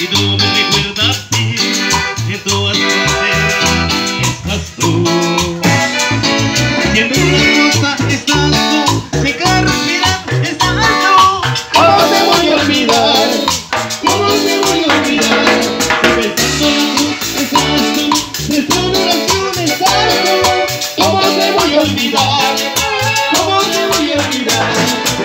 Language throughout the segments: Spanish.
y todo me recuerda a ti. En todas partes estás tú. Y en una rosa estás tú, en cada respirar estás tú. ¿Cómo te voy a olvidar? ¿Cómo te voy a olvidar? Si pensando en tu estás tú, nuestra oración estás tú. ¿Cómo te voy a olvidar? ¿Cómo te voy a olvidar?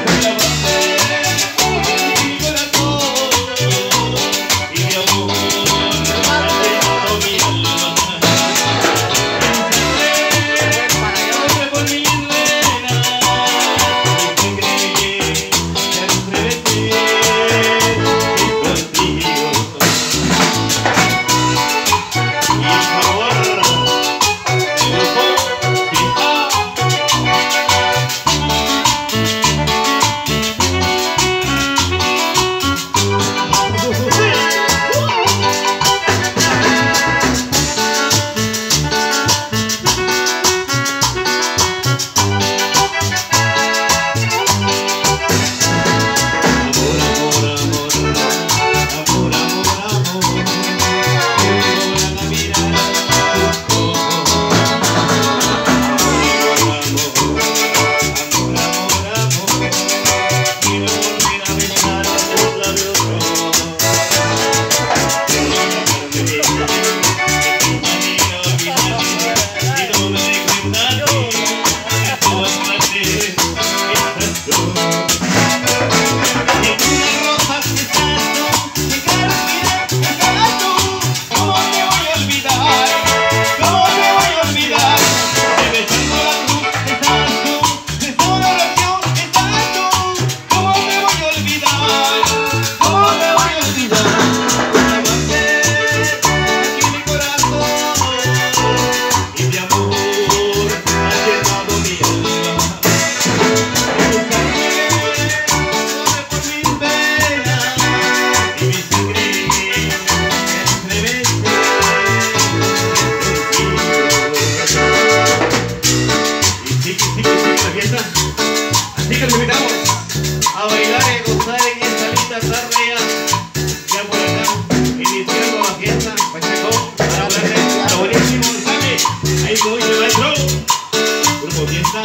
Así que los invitamos a bailar y gozar en esta linda tarde ya por acá, iniciando la fiesta, Pacheco, para hablarle lo buenísimo, ¿sabe? Ahí voy, el maestro, grupo fiesta.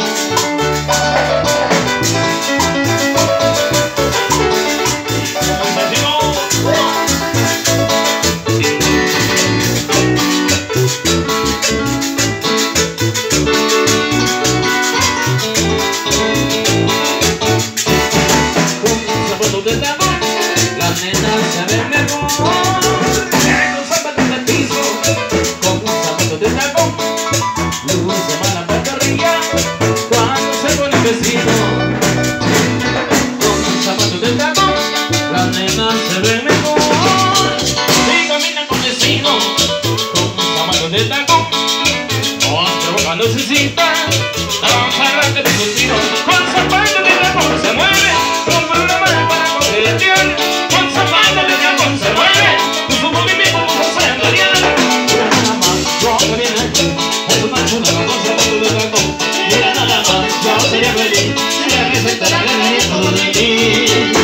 Necesita avanzar de contigo con zapatos de dragón se mueve, con problemas para coquetear, con zapatos de dragón se mueve, con su movimiento como se engaña. Mira nada más, yo que viene aquí, es una chula con zapatos de dragón. Mira nada más, yo sería feliz si la que se estará ganando de mí.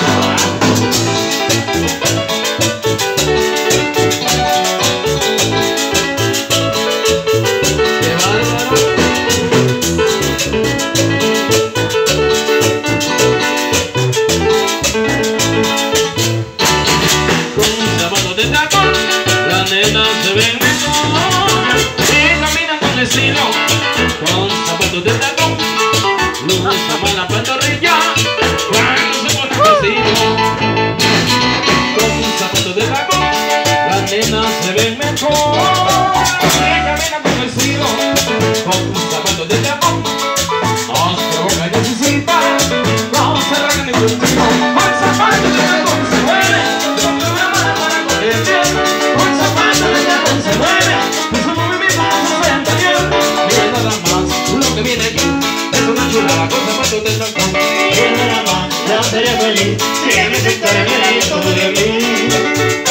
Con zapatos de tacón, luz a la pantorrilla, cuando se pone vestido. Con zapatos de tacón, las nenas se ven mejor. Se camina con vestido, con zapatos de tacón, hasta boca necesita, no se arranca ni contigo. Con zapatos de tacón se mueve, con programa para coquetear. Con zapatos de tacón se mueve, con su movimiento no se engaña. Lo que viene aquí es una chula con zapatos de tacón. Y nada más, ya sería feliz si en ese estar en el todo de mí.